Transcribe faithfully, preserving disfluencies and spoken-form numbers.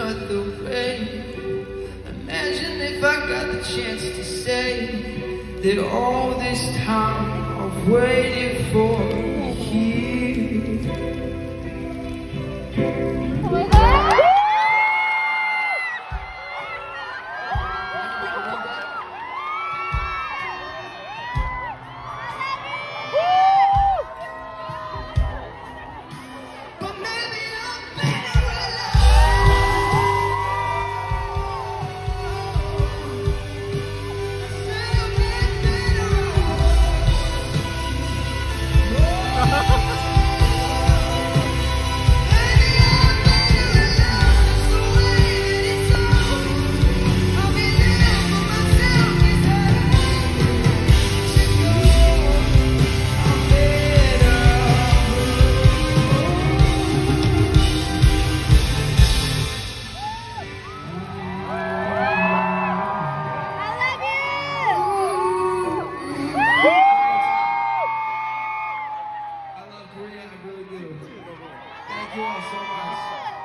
another way. Imagine if I got the chance to say that all this time I've waited for you here. Oh my God! I really do. Thank you all so much.